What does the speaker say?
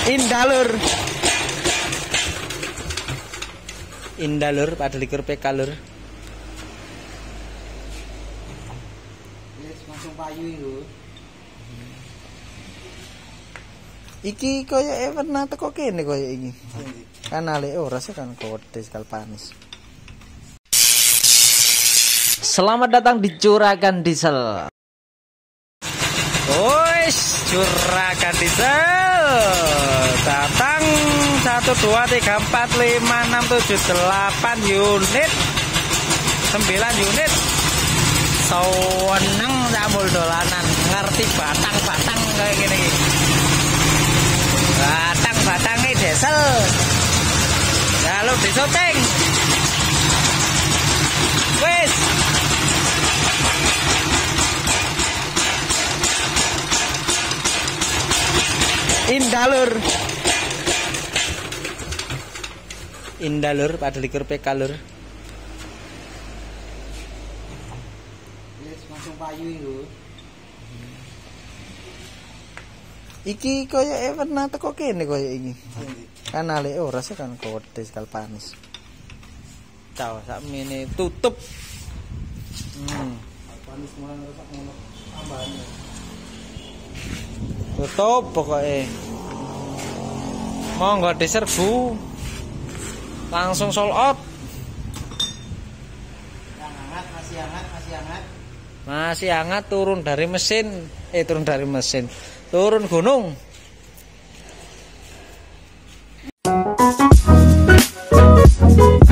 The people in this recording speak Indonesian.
Indalur. Indalur, pada likur PK lur. Wis langsung payu iku. Iki kaya pernah teko kene kaya iki. Kanale ora sih kan kode sekal panis. Selamat datang di Juragan Diesel. Wes, Juragan Diesel. Datang 1 2 3 4 5 6 7 8 unit. 9 unit. Seneng samul dolanan, ngerti batang-batang kayak gini. Batang-batangnya diesel. Lalu disyuting. Wes. Indalur. Indalur, pada likur PK lur. Wis langsung payu iku. Iki kaya pernah teko kene kaya iki. Kanale ora sih kan kode sekal panis. Cau sakmene tutup. Panis mulai rusak ngono tambahane. Tutup pokoknya. Monggo diserbu. Langsung sold out. Yang hangat, masih hangat, masih hangat. Masih hangat, turun dari mesin. Turun dari mesin. Turun gunung.